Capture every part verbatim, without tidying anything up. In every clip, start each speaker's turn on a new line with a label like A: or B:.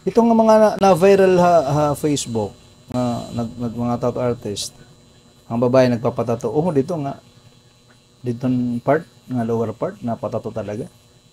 A: Itong mga na- na-viral ha, ha Facebook, na nag, nag mga tattoo artist, ang babae nagpapatato. Oh, dito nga. Dito part, nga lower part, napatato talaga.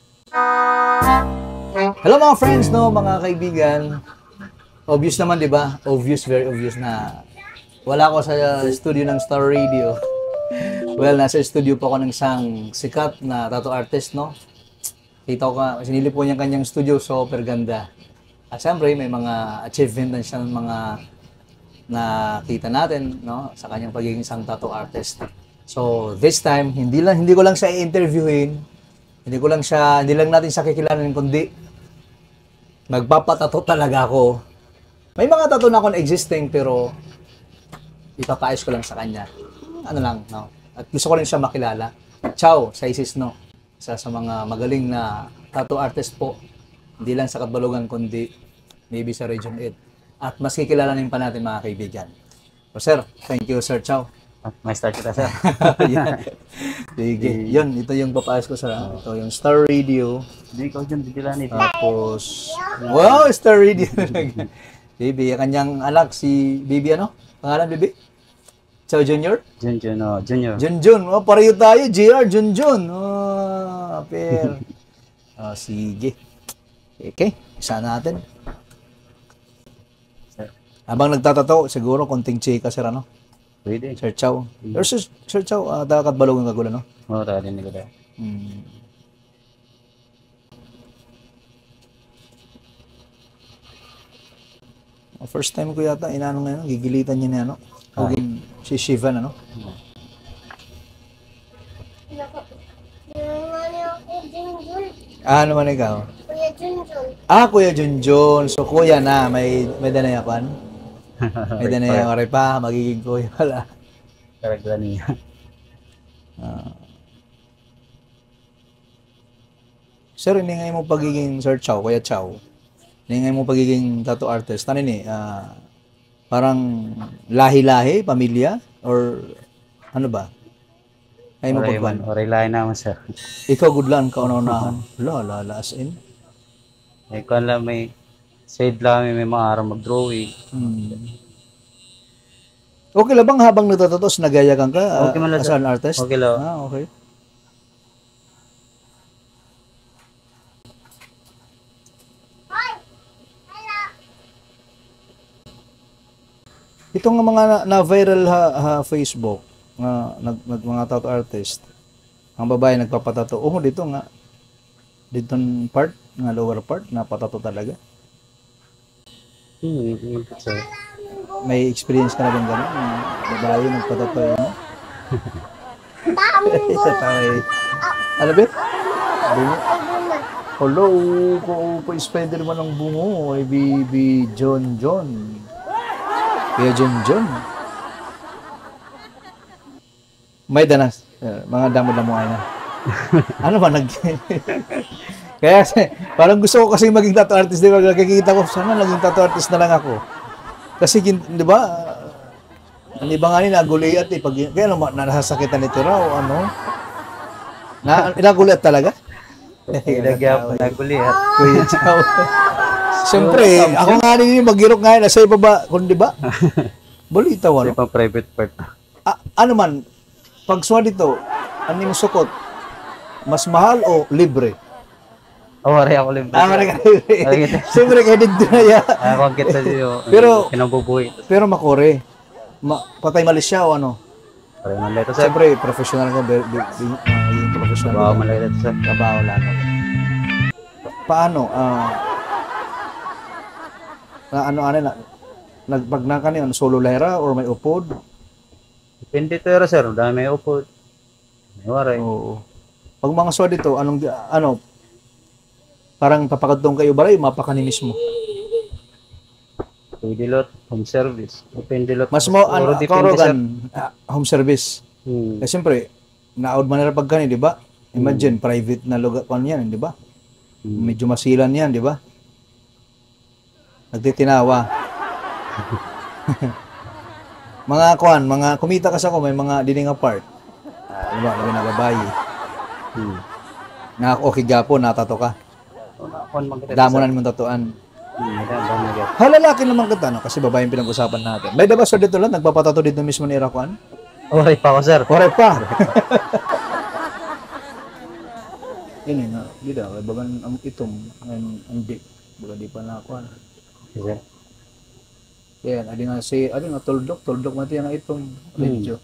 A: Hello mga friends, no, mga kaibigan. Obvious naman, di ba? Obvious, very obvious na wala ako sa studio ng Star Radio. Well, nasa studio po ako ng isang sikat na tattoo artist, no? Kita ko ka, sinilip po niya kanyang studio, super ganda. At siyempre, may mga achievement na siya ng mga nakita natin, no? Sa kanyang pagiging isang tattoo artist. So, this time, hindi lang hindi ko lang siya i-interviewin. Hindi ko lang siya, hindi lang natin siya kikilalanin, kundi magpapatato talaga ako. May mga tattoo na ako na existing, pero ipapaayos ko lang sa kanya. Ano lang, no? At gusto ko rin siya makilala. Ciao, sa Isis, no? Isa sa mga magaling na tattoo artist po. Hindi lang sa Katbalogan, kundi maybe sa Region eight. At mas kikilalanin pa natin mga kaibigan. So, sir, thank you, sir. Ciao.
B: May start kita, sir.
A: Yan. Sige. Yun, ito yung papaayos ko sa ito, yung Star Radio.
B: Hindi ko dyan, bigla nito.
A: Tapos, wow, Star Radio. Baby, ang kanyang anak, si Baby ano? Pangalan, Baby? Ciao, Junior?
B: Junjun, oh, Junior.
A: Junjun. Oh, pareho tayo. J R, Junjun. Oh, pair. Oh, sige. Okay, isa natin.
B: Sir,
A: Habang nagtatato, siguro konting chika, sir, ano?
B: pwede.
A: Sir Chow. Or Sir, Sir Chow, uh, dakat balong ang kagulan, no?
B: Oo, tarinig ko tayo.
A: Hmm. Oh, first time ko yata, inano ngayon, gigilitan niya niya, ano? Hugin si Shivan, ano? Ah, ano man ikaw?
C: Kuya Junjun.
A: Ah, Kuya Junjun. So, kuya na, may, may danayapan? May danayapan pa, magiging kuya pala.
B: Karaglan niya.
A: Ah. Sir, hindi mo pagiging Sir Chow, Kuya Chow. Hindi mo pagiging tattoo artist. Ano ni? Ah, parang lahi-lahi, pamilya? Or ano ba? Ay mo
B: Oray
A: pagwan.
B: man, oray lain naman, sir.
A: Ikaw gudlan ka unahan. La, la, la, as in.
B: May kuhan lang, may shade lang, may mga araw mag-drawing.
A: Hmm. Okay lang bang habang nagtatatos, nagayakan ka ah,
B: Okay man lang,
A: as
B: sir.
A: an artist?
B: Okay lang.
A: Ah, okay. Itong mga na- na-viral ha, ha Facebook, na nag, nag mga tattoo artist, ang babae nagpapatato. Oh, dito nga. Dito part, nga lower part, napatato talaga.
B: Hmm, hmm, sir.
A: May experience ka na bang gano'n? Yung babae nagpatato yun? Isa tayo. Ano ba? Bungo. Hello, ko po Spider-Man ng bungo. Ay, baby John John. Kaya John John. May danas. Eh, mga damo-damo ay na. Ano ba nag... Kaya parang gusto ko kasi maging tattoo artist. Di ba? Nakikita ko, sana naging tattoo artist na lang ako. Kasi, di ba, ang iba nga nila, naguliat eh. Pag, kaya naman, nasasakitan nito raw, ano? Na, naguliat talaga?
B: Ilagyan po, nagulihat.
A: Kuya Chow. Siyempre, ako nga rin yung mag-irok nga, nasa iba ba, kung di ba? Balita,
B: Kasi
A: ano?
B: pang private part.
A: A- ano man, pag suwa dito, ano yung sukot? Mas mahal o libre?
B: Oh, oray ako libre.
A: Ah, marika libre. Siyempre, kaya dito na ya.
B: Ako ang kita siyo.
A: Pero-
B: Kinambubuhay.
A: Pero makore. Ma patay malis siya o ano?
B: Oray man leto, sir.
A: Siyempre, professional ko. Be, be, be, uh, yung professional
B: Bawa
A: ko.
B: man leto, sir.
A: Trabaho lang ako. Paano? Ah, na ano ano na nagpag na kani solo lera or may upod?
B: Depende to, era, sir. Dami may upo. May waray.
A: Oo. Pag mga suwa dito, anong di- ano parang papakadtong kayo balay mapakanimis mo.
B: Pwede lot, home service. Depende lot.
A: Mas mo ano
B: Puro depende, sir.
A: karogan ah, home service.
B: Hmm.
A: Kasi siyempre naod man na pag kani, di ba? Imagine private na lugar kon yan, di ba?
B: Hmm.
A: Medyo masilan yan, di ba? Nagtitinawa. Mga kuan, mga kumita kasi ako, may mga dining apart. Ah, di ba, labi na babae.
B: Hmm.
A: Na okay gapo, natato ka.
B: Una, kon mag
A: Damo na nimong tatuan.
B: Hmm, madami gyud.
A: Halalaki naman kita, no? Kasi babae yung pinag-usapan natin. May diba, sir, dito lang, nagpapatato dito mismo ni Irakuan?
B: Oray pa ako sir.
A: Correct pa. Yan eh, na, di daw, bagan ang itom, ang, ang di, baga di pa na ako, ano.
B: Sir.
A: Yan, adi nga si, adi nga, tuldok, tuldok mati ang itom, medyo.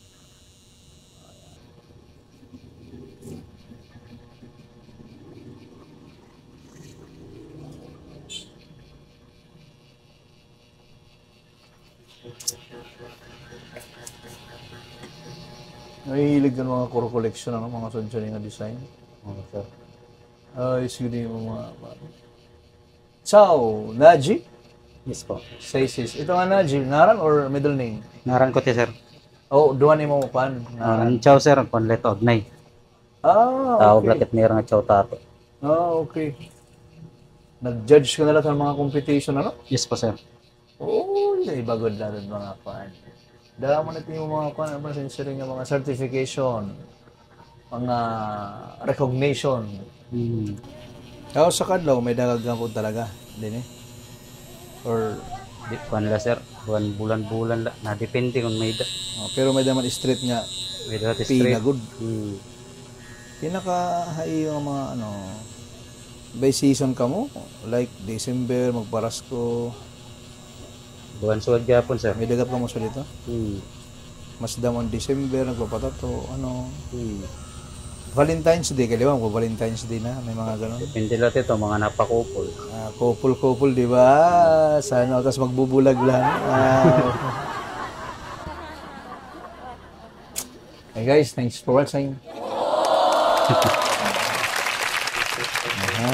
A: Nahihilig ng mga kuro collection, ano, mga sunshine nga design.
B: Oo, sir.
A: Ay, sige yung mga... Ciao, Naji?
B: Yes po.
A: Say sis. Ito nga Naji, ngaran or middle name?
B: Naran ko ti sir.
A: Oh, duwa ni mo pan.
B: Ah, ang chow sir, panlet ognay.
A: Ah,
B: Tawag
A: okay.
B: lakit meron nga chow tato.
A: Ah, okay. Nag-judge ka na lang sa mga competition, ano?
B: Yes po sir.
A: Oh, hindi bagod na rin mga pan. Dala mo natin yung mga pan, ano ba, sinsiring yung mga certification, mga recognition.
B: Hmm.
A: Ako sa kadlaw, may dagagang ko talaga. Hindi eh. Or,
B: Di pa nila sir. Buwan bulan-bulan la. Na depende kung may da.
A: oh, pero may daman street nga,
B: May dati
A: pina
B: straight.
A: good.
B: Hmm.
A: Pinaka-hai yung mga ano, by season ka mo, like December, magparasko,
B: Buwan suwag gyapon sir.
A: may dagap ka mo sa dito.
B: Hmm.
A: Mas damon December, nagpapatato, ano,
B: Hmm.
A: Valentine's Day, kaya di ba? Valentine's Day na, may mga ganun.
B: Depende lang ito, mga napakupol.
A: Ah, couple-couple, di ba? Sana, tapos magbubulag lang. Ah. Hey guys, thanks for watching. Aha.